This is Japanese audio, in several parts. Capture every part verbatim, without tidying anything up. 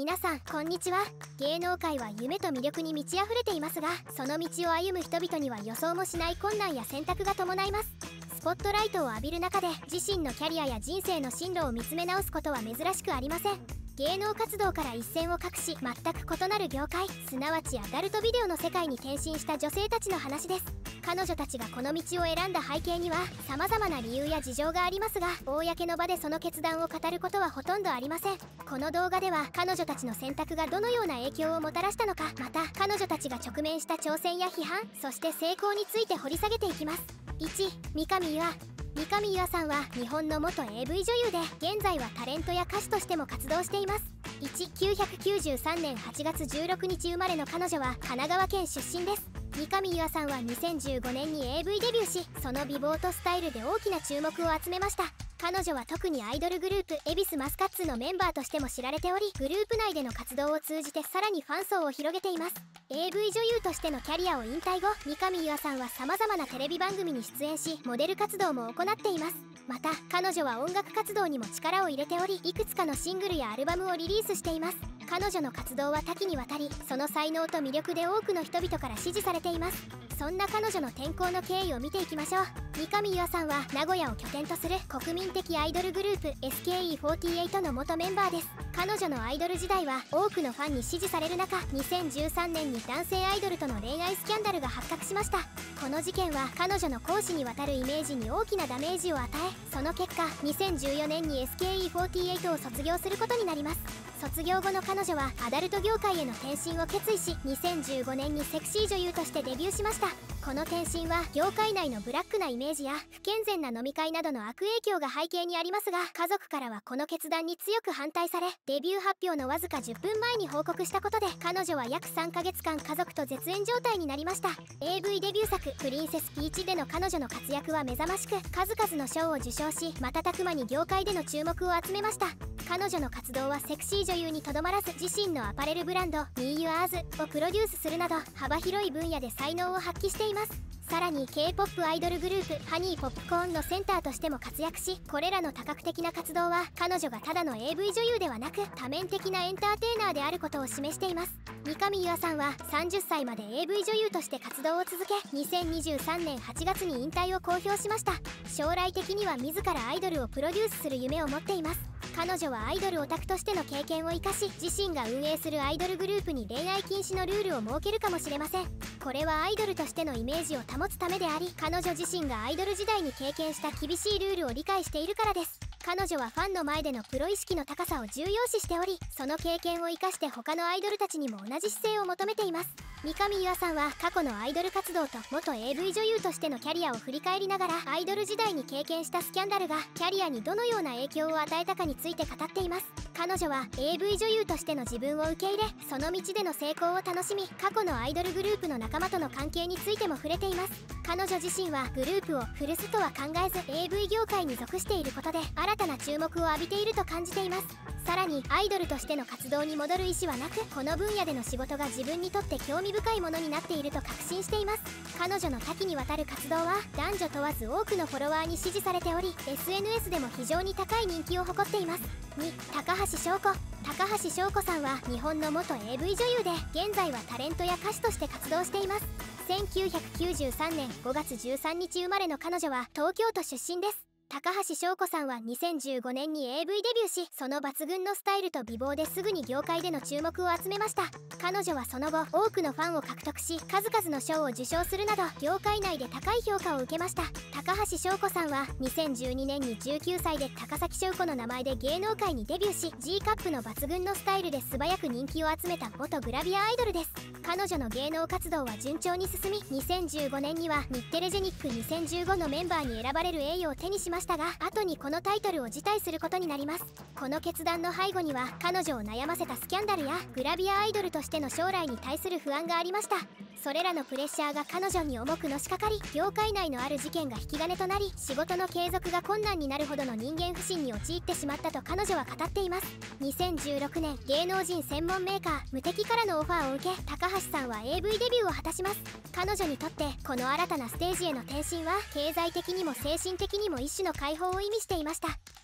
皆さんこんにちは。芸能界は夢と魅力に満ち溢れていますが、その道を歩む人々には予想もしない困難や選択が伴います。スポットライトを浴びる中で自身のキャリアや人生の進路を見つめ直すことは珍しくありません。芸能活動から一線を画し、全く異なる業界、すなわちアダルトビデオの世界に転身した女性たちの話です。彼女たちがこの道を選んだ背景には様々な理由や事情がありますが、公の場でその決断を語ることはほとんどありません。この動画では彼女たちの選択がどのような影響をもたらしたのか、また彼女たちが直面した挑戦や批判、そして成功について掘り下げていきます。いち. 三上優愛。三上優愛さんは日本の元 エーブイ 女優で、現在はタレントや歌手としても活動しています。いち. きゅうひゃくきゅうじゅうさんねんはちがつじゅうろくにち生まれの彼女は神奈川県出身です。三上優愛さんはにせんじゅうごねんに エーブイ デビューし、その美貌とスタイルで大きな注目を集めました。彼女は特にアイドルグループ恵比寿マスカッツのメンバーとしても知られており、グループ内での活動を通じてさらにファン層を広げています。 エーブイ 女優としてのキャリアを引退後、三上優愛さんは様々なテレビ番組に出演し、モデル活動も行っています。また彼女は音楽活動にも力を入れており、いくつかのシングルやアルバムをリリースしています。彼女の活動は多岐にわたり、その才能と魅力で多くの人々から支持されています。そんな彼女の転校の経緯を見ていきましょう。三上優愛さんは名古屋を拠点とする国民的アイドルグループ エスケーイーフォーティーエイト の元メンバーです。彼女のアイドル時代は多くのファンに支持される中、にせんじゅうさんねんに男性アイドルとの恋愛スキャンダルが発覚しました。この事件は彼女の公私にわたるイメージに大きなダメージを与え、その結果にせんじゅうよねんに エスケーイーフォーティーエイト を卒業することになります。卒業後の彼女はアダルト業界への転身を決意し、にせんじゅうごねんにセクシー女優としてデビューしました。この転身は業界内のブラックなイメージや不健全な飲み会などの悪影響が背景にありますが、家族からはこの決断に強く反対され、デビュー発表のわずかじゅっぷんまえに報告したことで、彼女は約さんかげつかん家族と絶縁状態になりました。 エーブイ デビュー作「プリンセスピーチ」での彼女の活躍は目覚ましく、数々の賞を受賞し、瞬く間に業界での注目を集めました。彼女の活動はセクシー女優にとどまらず、自身のアパレルブランド MeYours をプロデュースするなど幅広い分野で才能を発揮しています。さらに K-ポップ アイドルグループハニーポップコーンのセンターとしても活躍し、これらの多角的な活動は彼女がただの エーブイ 女優ではなく多面的なエンターテイナーであることを示しています。三上優愛さんはさんじゅっさいまで エーブイ 女優として活動を続け、にせんにじゅうさんねんはちがつに引退を公表しました。将来的には自らアイドルをプロデュースする夢を持っています。彼女はアイドルオタクとしての経験を生かし、自身が運営するアイドルグループに恋愛禁止のルールを設けるかもしれません。これはアイドルとしてのイメージを保つためであり、彼女自身がアイドル時代に経験した厳しいルールを理解しているからです。彼女はファンの前でのプロ意識の高さを重要視しており、その経験を生かして他のアイドルたちにも同じ姿勢を求めています。三上優愛さんは過去のアイドル活動と元 エーブイ 女優としてのキャリアを振り返りながら、アイドル時代に経験したスキャンダルがキャリアにどのような影響を与えたかについて語っています。彼女は エーブイ 女優としての自分を受け入れ、その道での成功を楽しみ、過去のアイドルグループの仲間との関係についても触れています。彼女自身はグループを古巣とは考えず、 エーブイ 業界に属していることで新たな注目を浴びていると感じています。さらにアイドルとしての活動に戻る意思はなく、この分野での仕事が自分にとって興味深いものになっていると確信しています。彼女の多岐にわたる活動は男女問わず多くのフォロワーに支持されており、 エスエヌエス でも非常に高い人気を誇っています。に. 高橋翔子。高橋翔子さんは日本の元 エーブイ 女優で、現在はタレントや歌手として活動しています。せんきゅうひゃくきゅうじゅうさんねんごがつじゅうさんにち生まれの彼女は東京都出身です。高橋翔子さんはにせんじゅうごねんに エーブイ デビューし、その抜群のスタイルと美貌ですぐに業界での注目を集めました。彼女はその後多くのファンを獲得し、数々の賞を受賞するなど業界内で高い評価を受けました。高橋翔子さんはにせんじゅうにねんにじゅうきゅうさいで高崎翔子の名前で芸能界にデビューし、 G カップの抜群のスタイルで素早く人気を集めた元グラビアアイドルです。彼女の芸能活動は順調に進み、にせんじゅうごねんには日テレジェニックにせんじゅうごのメンバーに選ばれる栄誉を手にしましたが、後にこのタイトルを辞退することになります。この決断の背後には彼女を悩ませたスキャンダルやグラビアアイドルとしての将来に対する不安がありました。それらのプレッシャーが彼女に重くのしかかり、業界内のある事件が引き金となり、仕事の継続が困難になるほどの人間不信に陥ってしまったと彼女は語っています。にせんじゅうろくねん、芸能人専門メーカームテキからのオファーを受け、高橋さんは エーブイ デビューを果たします。彼女にとってこの新たなステージへの転身は経済的にも精神的にも一種の解放を意味していました。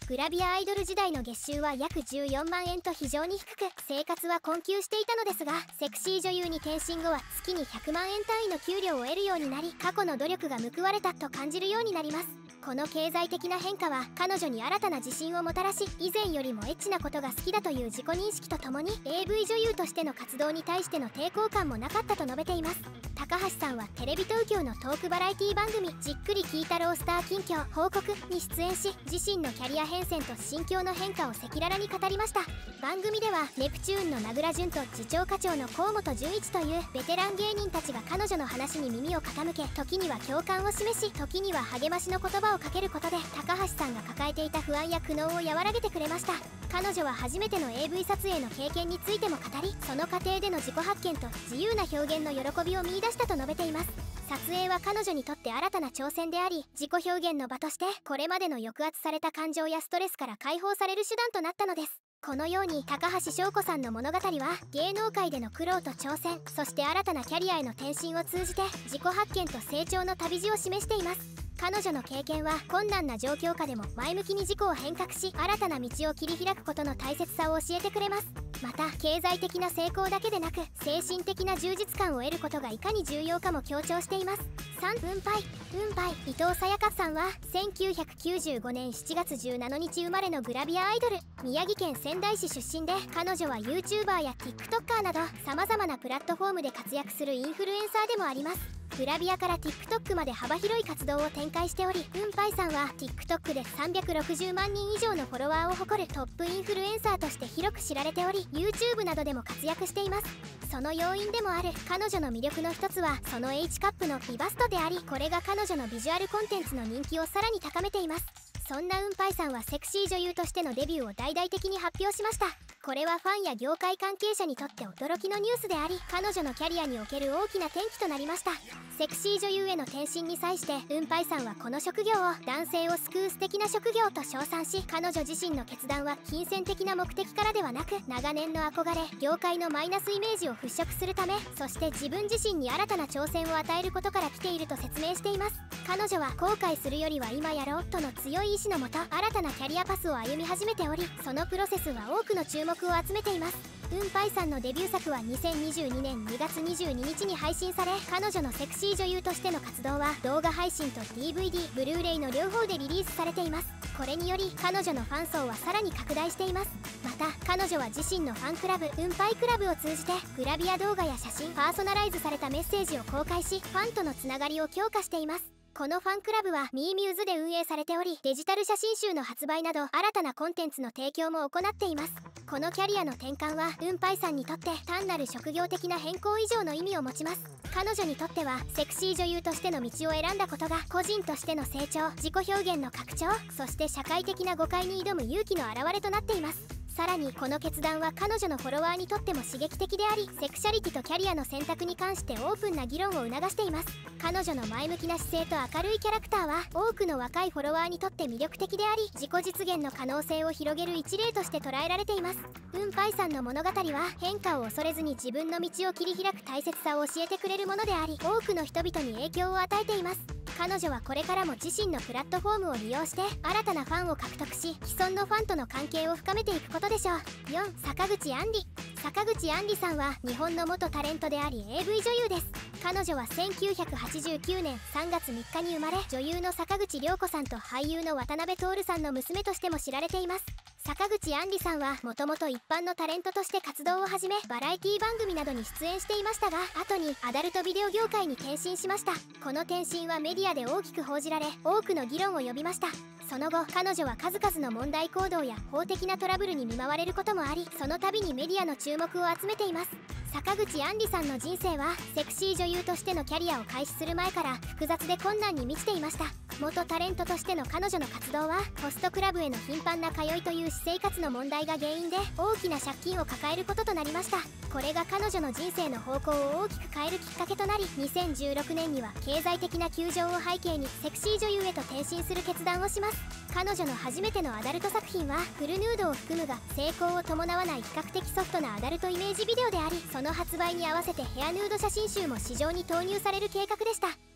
グラビアアイドル時代の月収は約じゅうよんまんえんと非常に低く、生活は困窮していたのですが、セクシー女優に転身後は月にひゃくまんえん単位の給料を得るようになり、過去の努力が報われたと感じるようになります。この経済的な変化は彼女に新たな自信をもたらし、以前よりもエッチなことが好きだという自己認識とともに エーブイ 女優としての活動に対しての抵抗感もなかったと述べています。高橋さんはテレビ東京のトークバラエティ番組「じっくり聞いたロースター近況報告」に出演し、自身のキャリア変遷と心境の変化を赤裸々に語りました。番組ではネプチューンの名倉潤と次長課長の河本純一というベテラン芸人たちが彼女の話に耳を傾け、時には共感を示し、時には励ましの言葉をかけることで高橋さんが抱えていた不安や苦悩を和らげてくれました。彼女は初めての エーブイ 撮影の経験についても語り、その過程での自己発見と自由な表現の喜びを見出したと述べています。撮影は彼女にとって新たな挑戦であり、自己表現の場としてこれまでの抑圧された感情やストレスから解放される手段となったのです。このように高橋翔子さんの物語は芸能界での苦労と挑戦、そして新たなキャリアへの転身を通じて自己発見と成長の旅路を示しています。彼女の経験は困難な状況下でも前向きに自己を変革し、新たな道を切り開くことの大切さを教えてくれます。また経済的な成功だけでなく、精神的な充実感を得ることがいかに重要かも強調しています。さん分配分配伊藤沙耶香さんはせんきゅうひゃくきゅうじゅうごねんしちがつじゅうしちにち生まれのグラビアアイドル、宮城県仙台市出身で、彼女は YouTuber や TikToker などさまざまなプラットフォームで活躍するインフルエンサーでもあります。グラビアから TikTok まで幅広い活動を展開しており、うんぱいさんは TikTok でさんびゃくろくじゅうまんにん以上のフォロワーを誇るトップインフルエンサーとして広く知られており、 YouTube などでも活躍しています。その要因でもある彼女の魅力の一つはその H カップの美バストであり、これが彼女のビジュアルコンテンツの人気をさらに高めています。そんなうんぱいさんはセクシー女優としてのデビューを大々的に発表しました。これはファンや業界関係者にとって驚きのニュースであり、彼女のキャリアにおける大きな転機となりました。セクシー女優への転身に際してうんぱいさんはこの職業を男性を救う素敵な職業と称賛し、彼女自身の決断は金銭的な目的からではなく、長年の憧れ、業界のマイナスイメージを払拭するため、そして自分自身に新たな挑戦を与えることから来ていると説明しています。彼女は後悔するよりは今やろうとの強い意志のもと、新たなキャリアパスを歩み始めており、そのプロセスは多くの注目を集めています。うんぱいさんのデビュー作はにせんにじゅうにねんにがつにじゅうににちに配信され、彼女のセクシー女優としての活動は動画配信と ディーブイディー、ブルーレイの両方でリリースされています。これにより彼女のファン層はさらに拡大しています。また彼女は自身のファンクラブうんぱいクラブを通じてグラビア動画や写真、パーソナライズされたメッセージを公開し、ファンとのつながりを強化しています。このファンクラブは ミーミューズ で運営されており、デジタル写真集の発売など新たなコンテンツの提供も行っています。このキャリアの転換はうんぱいさんにとって単なる職業的な変更以上の意味を持ちます。彼女にとってはセクシー女優としての道を選んだことが個人としての成長、自己表現の拡張、そして社会的な誤解に挑む勇気の表れとなっています。さらにこの決断は彼女のフォロワーにとっても刺激的であり、セクシャリティとキャリアの選択に関してオープンな議論を促しています。彼女の前向きな姿勢と明るいキャラクターは多くの若いフォロワーにとって魅力的であり、自己実現の可能性を広げる一例として捉えられています。うんぱいさんの物語は変化を恐れずに自分の道を切り開く大切さを教えてくれるものであり、多くの人々に影響を与えています。彼女はこれからも自身のプラットフォームを利用して新たなファンを獲得し、既存のファンとの関係を深めていくことでしょう。よん坂口杏里坂口杏里さんは日本の元タレントであり エーブイ 女優です。彼女はせんきゅうひゃくはちじゅうきゅうねんさんがつみっかに生まれ、女優の坂口涼子さんと俳優の渡辺徹さんの娘としても知られています。坂口杏里さんはもともと一般のタレントとして活動を始め、バラエティ番組などに出演していましたが、後にアダルトビデオ業界に転身しました。この転身はメディアで大きく報じられ、多くの議論を呼びました。その後彼女は数々の問題行動や法的なトラブルに見舞われることもあり、その度にメディアの注目を集めています。坂口杏里さんの人生はセクシー女優としてのキャリアを開始する前から複雑で困難に満ちていました。元タレントとしての彼女の活動はホストクラブへの頻繁な通いという私生活の問題が原因で大きな借金を抱えることとなりました。これが彼女の人生の方向を大きく変えるきっかけとなり、にせんじゅうろくねんには経済的な窮状を背景にセクシー女優へと転身する決断をします。彼女の初めてのアダルト作品はフルヌードを含むが成功を伴わない比較的ソフトなアダルトイメージビデオであり、その発売に合わせてヘアヌード写真集も市場に投入される計画でした。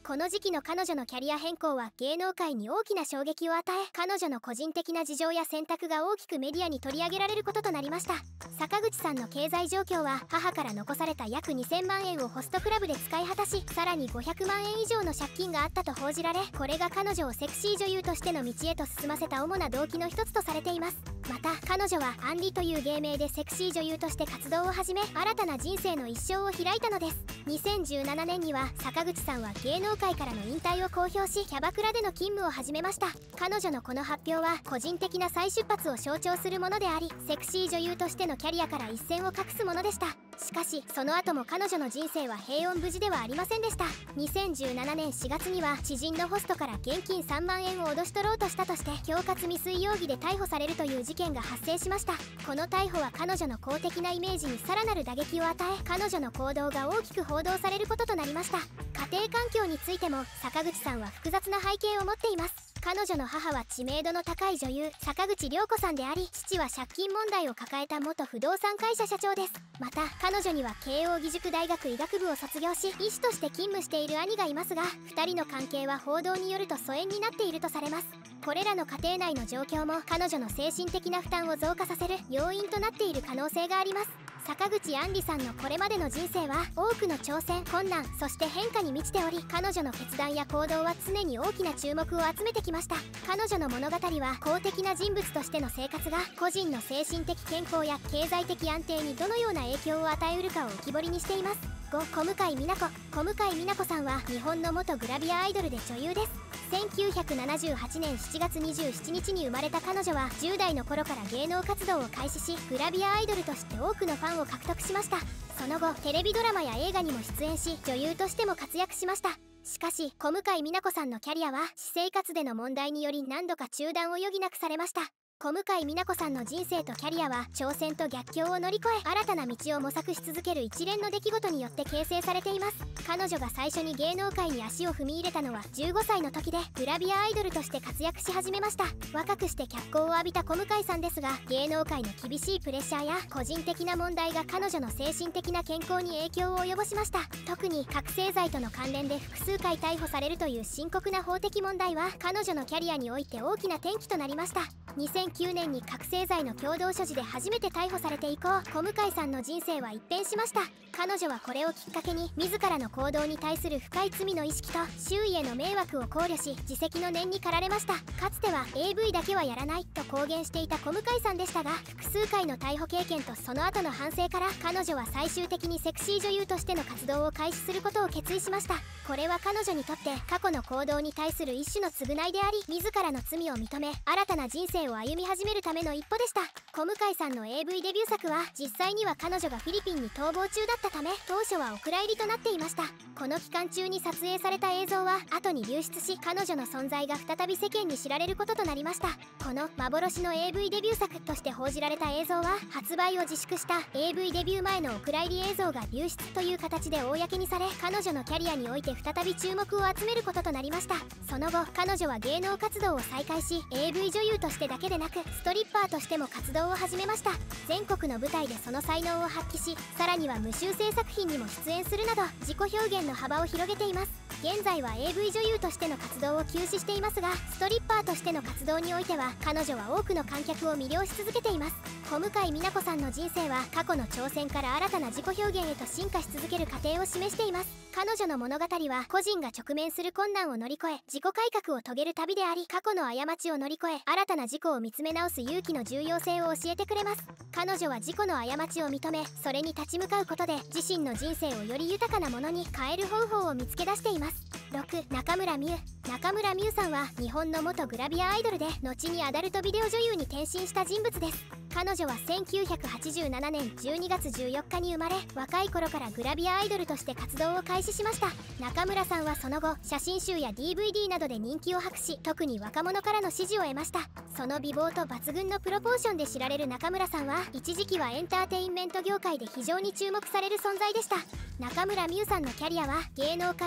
この時期の彼女のキャリア変更は芸能界に大きな衝撃を与え、彼女の個人的な事情や選択が大きくメディアに取り上げられることとなりました。坂口さんの経済状況は母から残された約にせんまんえんをホストクラブで使い果たし、さらにごひゃくまんえん以上の借金があったと報じられ、これが彼女をセクシー女優としての道へと進ませた主な動機の一つとされています。また彼女はアンリという芸名でセクシー女優として活動を始め、新たな人生の一生を開いたのです。にせんじゅうななねんには坂口さんは芸能界からの引退を公表し、キャバクラでの勤務を始めました。彼女のこの発表は個人的な再出発を象徴するものであり、セクシー女優としてのキャリアから一線を画すものでした。しかしその後も彼女の人生は平穏無事ではありませんでした。にせんじゅうななねんしがつには知人のホストから現金さんまんえんを脅し取ろうとしたとして恐喝未遂容疑で逮捕されるという事件が発生しました。この逮捕は彼女の公的なイメージにさらなる打撃を与え、彼女の行動が大きく報道されることとなりました。家庭環境についても坂口さんは複雑な背景を持っています。彼女の母は知名度の高い女優坂口涼子さんであり、父は借金問題を抱えた元不動産会社社長です。また彼女には慶應義塾大学医学部を卒業し医師として勤務している兄がいますが、ふたりの関係は報道によると疎遠になっているとされます。これらの家庭内の状況も彼女の精神的な負担を増加させる要因となっている可能性があります。坂口杏里さんのこれまでの人生は多くの挑戦、困難、そして変化に満ちており、彼女の決断や行動は常に大きな注目を集めてきました。彼女の物語は公的な人物としての生活が個人の精神的健康や経済的安定にどのような影響を与えうるかを浮き彫りにしています。ご小向井美奈子。小向井美奈子さんは日本の元グラビアアイドルで女優です。せんきゅうひゃくななじゅうはちねんしちがつにじゅうしちにちに生まれた彼女はじゅうだいの頃から芸能活動を開始し、グラビアアイドルとして多くのファンを獲得しました。その後テレビドラマや映画にも出演し、女優としても活躍しました。しかし小向井美奈子さんのキャリアは私生活での問題により何度か中断を余儀なくされました。小向井美奈子さんの人生とキャリアは挑戦と逆境を乗り越え、新たな道を模索し続ける一連の出来事によって形成されています。彼女が最初に芸能界に足を踏み入れたのはじゅうごさいの時で、グラビアアイドルとして活躍し始めました。若くして脚光を浴びた小向井さんですが、芸能界の厳しいプレッシャーや個人的な問題が彼女の精神的な健康に影響を及ぼしました。特に覚醒剤との関連で複数回逮捕されるという深刻な法的問題は彼女のキャリアにおいて大きな転機となりました。にせんきゅうねんに覚醒剤の共同所持で初めて逮捕されて以降、小向井さんの人生は一変しました。彼女はこれをきっかけに自らの行動に対する深い罪の意識と周囲への迷惑を考慮し、自責の念に駆られました。かつては エーブイ だけはやらないと公言していた小向井さんでしたが、複数回の逮捕経験とその後の反省から、彼女は最終的にセクシー女優としての活動を開始することを決意しました。これは彼女にとって過去の行動に対する一種の償いであり、自らの罪を認め新たな人生を歩み始めるための一歩でした。小向井さんの エーブイ デビュー作は実際には彼女がフィリピンに逃亡中だったため、当初はお蔵入りとなっていました。この期間中に撮影された映像は後に流出し、彼女の存在が再び世間に知られることとなりました。この幻の エーブイ デビュー作として報じられた映像は、発売を自粛した エーブイ デビュー前のお蔵入り映像が流出という形で公にされ、彼女のキャリアにおいて再び注目を集めることとなりました。その後彼女は芸能活動を再開し、 エーブイ 女優としてだけでなくストリッパーとしても活動を始めました。全国の舞台でその才能を発揮し、さらには無修正作品にも出演するなど自己表現の幅を広げています。現在は エーブイ 女優としての活動を休止していますが、ストリッパーとしての活動においては彼女は多くの観客を魅了し続けています。小向井美奈子さんの人生は過去の挑戦から新たな自己表現へと進化し続ける過程を示しています。彼女の物語は個人が直面する困難を乗り越え自己改革を遂げる旅であり、過去の過ちを乗り越え新たな自己を見つめ直す勇気の重要性を教えてくれます。彼女は自己の過ちを認め、それに立ち向かうことで自身の人生をより豊かなものに変える方法を見つけ出しています。ろく中村美優。中村美優さんは日本の元グラビアアイドルで、後にアダルトビデオ女優に転身した人物です。彼女はせんきゅうひゃくはちじゅうななねんじゅうにがつじゅうよっかに生まれ、若い頃からグラビアアイドルとして活動を開始しました。中村さんはその後写真集や ディーブイディー などで人気を博し、特に若者からの支持を得ました。その美貌と抜群のプロポーションで知られる中村さんは、一時期はエンターテインメント業界で非常に注目される存在でした。中村美優さんのキャリアは芸能界入りから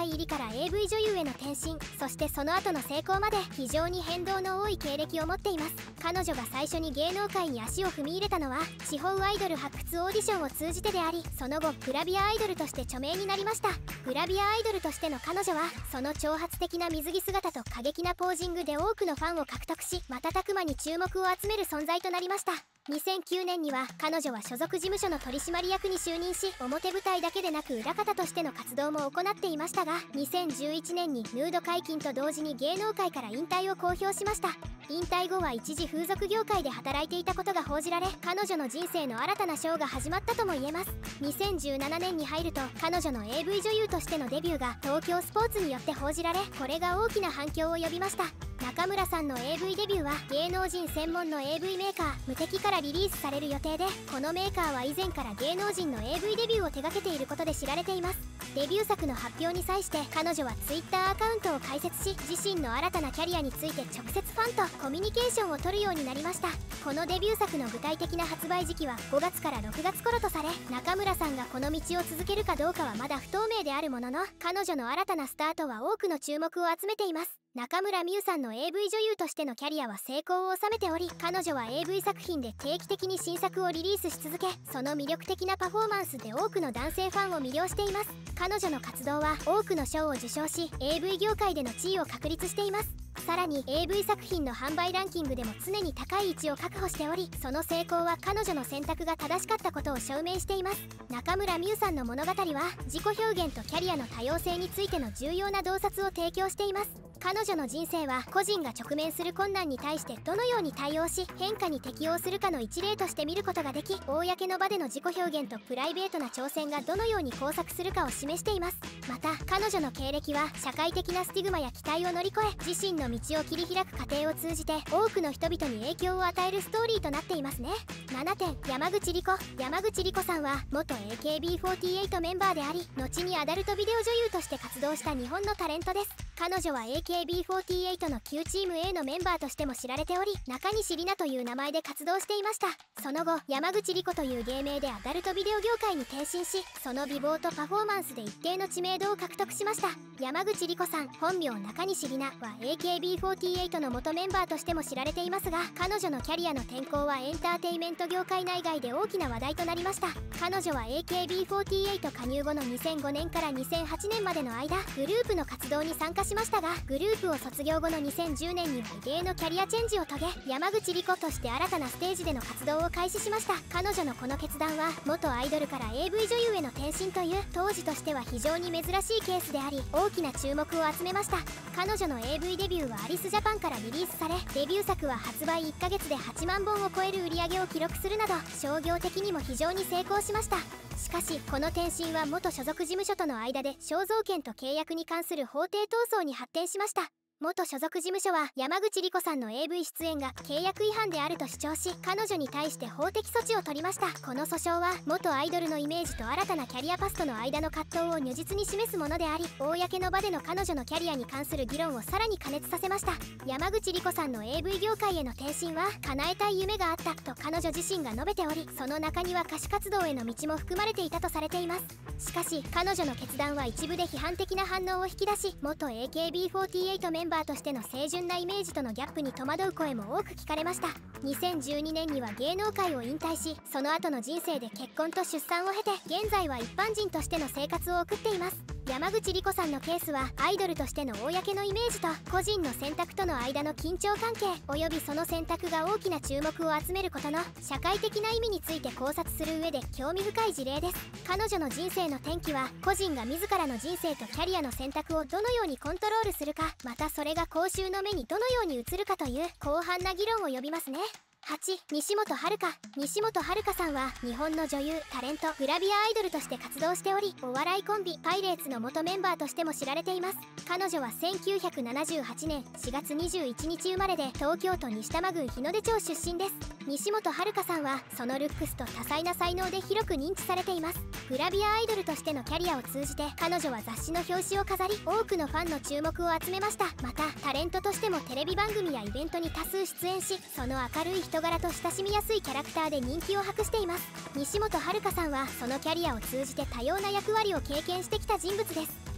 エーブイ 女優への転身、そしてその後の成功まで非常に変動の多い経歴を持っています。彼女が最初に芸能界に足を踏み入れたのは地方アイドル発掘オーディションを通じてであり、その後グラビアアイドルとして著名になりました。グラビアアイドルとしての彼女はその挑発的な水着姿と過激なポージングで多くのファンを獲得し、瞬く間に注目を集める存在となりました。にせんきゅうねんには彼女は所属事務所の取締役に就任し、表舞台だけでなく裏方としての活動も行っていましたが、にせんじゅういちねんにヌード解禁と同時に芸能界から引退を公表しました。引退後は一時風俗業界で働いていたことが報じられ、彼女の人生の新たな章が始まったとも言えます。にせんじゅうななねんに入ると彼女の エーブイ 女優としてのデビューが東京スポーツによって報じられ、これが大きな反響を呼びました。中村さんの エーブイ デビューは芸能人専門の エーブイ メーカー無敵からリリースされる予定で、このメーカーは以前から芸能人の エーブイ デビューを手掛けていることで知られています。デビュー作の発表に際して彼女は Twitter アカウントを開設し、自身の新たなキャリアについて直接ファンとコミュニケーションを取るようになりました。このデビュー作の具体的な発売時期はごがつからろくがつ頃とされ、中村さんがこの道を続けるかどうかはまだ不透明であるものの、彼女の新たなスタートは多くの注目を集めています。中村美優さんの エーブイ 女優としてのキャリアは成功を収めており、彼女は エーブイ 作品で定期的に新作をリリースし続け、その魅力的なパフォーマンスで多くの男性ファンを魅了しています。彼女の活動は多くの賞を受賞し、 エーブイ 業界での地位を確立しています。さらに エーブイ 作品の販売ランキングでも常に高い位置を確保しており、その成功は彼女の選択が正しかったことを証明しています。中村美優さんの物語は自己表現とキャリアの多様性についての重要な洞察を提供しています。彼女の人生は個人が直面する困難に対してどのように対応し、変化に適応するかの一例として見ることができ、公の場での自己表現とプライベートな挑戦がどのように交錯するかを示しています。また彼女の経歴は社会的なスティグマや期待を乗り越え、自身の道を切り開く過程を通じて多くの人々に影響を与えるストーリーとなっていますね。ななてん、山口理子。山口理子さんは元 エーケービーフォーティーエイト メンバーであり、後にアダルトビデオ女優として活動した日本のタレントです。彼女は エーケービーフォーティーエイト の Q チーム A のメンバーとしても知られており、中西里奈という名前で活動していました。その後山口理子という芸名でアダルトビデオ業界に転身し、その美貌とパフォーマンスで一定の知名度を獲得しました。山口理子さん本名中西里奈は エーケービーフォーティーエイト の元メンバーとしても知られていますが、彼女のキャリアの転向はエンターテイメント業界内外で大きな話題となりました。彼女は エーケービーフォーティーエイト 加入後のにせんごねんからにせんはちねんまでの間、グループの活動に参加しましたが、グループを卒業後のにせんじゅうねんには異例のキャリアチェンジを遂げ、山口理子として新たなステージでの活動を開始しました。彼女のこの決断は元アイドルから エーブイ 女優への転身という当時としては非常に珍しいケースであり、大きな注目を集めました。彼女の エーブイ デビューはアリスジャパンからリリースされ、デビュー作は発売いっかげつではちまんぼんを超える売り上げを記録するなど、商業的にも非常に成功しました。しかしこの転身は元所属事務所との間で肖像権と契約に関する法廷闘争に発展しました。元所属事務所は山口理子さんの エーブイ 出演が契約違反であると主張し、彼女に対して法的措置を取りました。この訴訟は元アイドルのイメージと新たなキャリアパスとの間の葛藤を如実に示すものであり、公の場での彼女のキャリアに関する議論をさらに過熱させました。山口理子さんの エーブイ 業界への転身は叶えたい夢があったと彼女自身が述べており、その中には歌手活動への道も含まれていたとされています。しかし彼女の決断は一部で批判的な反応を引き出し、元 エーケービーフォーティーエイト メンバーとしての清純なイメージとのギャップに戸惑う声も多く聞かれました。にせんじゅうにねんには芸能界を引退し、その後の人生で結婚と出産を経て、現在は一般人としての生活を送っています。山口理子さんのケースはアイドルとしての公のイメージと個人の選択との間の緊張関係およびその選択が大きな注目を集めることの社会的な意味について考察する上で興味深い事例です。彼女の人生の転機は個人が自らの人生とキャリアの選択をどのようにコントロールするか、またそれが公衆の目にどのように映るかという広範な議論を呼びますね。はち. 西本遥。西本遥さんは日本の女優、タレント、グラビアアイドルとして活動しており、お笑いコンビパイレーツの元メンバーとしても知られています。彼女はせんきゅうひゃくななじゅうはちねんしがつにじゅういちにち生まれで、東京都西多摩郡日の出町出身です。西本遥さんはそのルックスと多彩な才能で広く認知されています。グラビアアイドルとしてのキャリアを通じて彼女は雑誌の表紙を飾り、多くのファンの注目を集めました。またタレントとしてもテレビ番組やイベントに多数出演し、その明るい人柄と親しみやすいキャラクターで人気を博しています。西本遥さんはそのキャリアを通じて多様な役割を経験してきた人物です。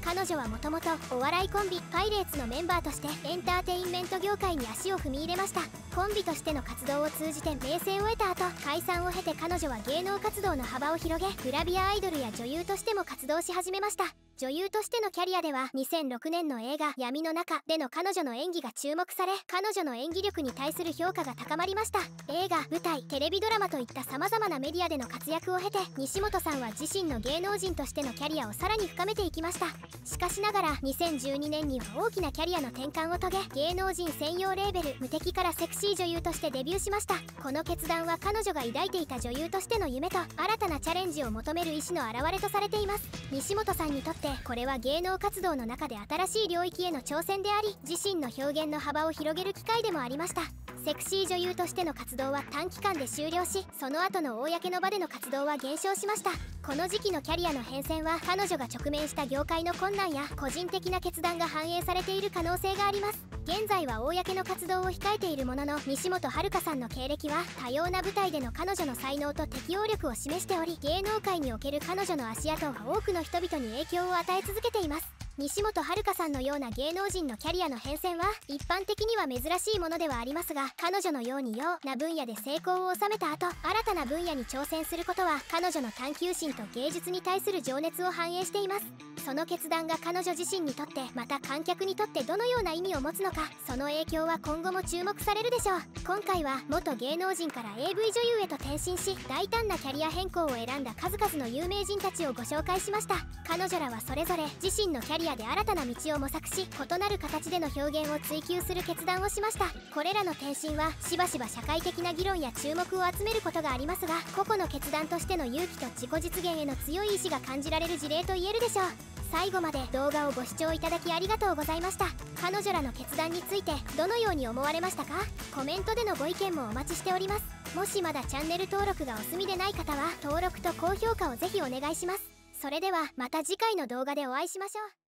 彼女はもともとお笑いコンビパイレーツのメンバーとしてエンターテインメント業界に足を踏み入れました。コンビとしての活動を通じて名声を得た後、解散を経て彼女は芸能活動の幅を広げ、グラビアアイドルや女優としても活動し始めました。女優としてのキャリアではにせんろくねんの映画「闇の中」での彼女の演技が注目され、彼女の演技力に対する評価が高まりました。映画、舞台、テレビドラマといったさまざまなメディアでの活躍を経て、西本さんは自身の芸能人としてのキャリアをさらに深めていきました。しかしながらにせんじゅうにねんには大きなキャリアの転換を遂げ、芸能人専用レーベル無敵からセクシー女優としてデビューしました。この決断は彼女が抱いていた女優としての夢と新たなチャレンジを求める意思の表れとされています。西本さんにとってこれは芸能活動の中で新しい領域への挑戦であり、自身の表現の幅を広げる機会でもありました。セクシー女優としての活動は短期間で終了し、その後の公の場での活動は減少しました。この時期のキャリアの変遷は彼女が直面した業界の困難や個人的な決断が反映されている可能性があります。現在は公の活動を控えているものの、西本遥さんの経歴は多様な舞台での彼女の才能と適応力を示しており、芸能界における彼女の足跡が多くの人々に影響を与え続けています。西本遥さんのような芸能人のキャリアの変遷は一般的には珍しいものではありますが、彼女のようにような分野で成功を収めた後、新たな分野に挑戦することは彼女の探求心と芸術に対する情熱を反映しています。その決断が彼女自身にとって、また観客にとってどのような意味を持つのか、その影響は今後も注目されるでしょう。今回は元芸能人から エーブイ 女優へと転身し、大胆なキャリア変更を選んだ数々の有名人たちをご紹介しました。彼女らはそれぞれ自身のキャリアで新たな道を模索し、異なる形での表現を追求する決断をしました。これらの転身はしばしば社会的な議論や注目を集めることがありますが、個々の決断としての勇気と自己実現への強い意志が感じられる事例と言えるでしょう。最後まで動画をご視聴いただきありがとうございました。彼女らの決断についてどのように思われましたか？コメントでのご意見もお待ちしております。もしまだチャンネル登録がお済みでない方は登録と高評価をぜひお願いします。それではまた次回の動画でお会いしましょう。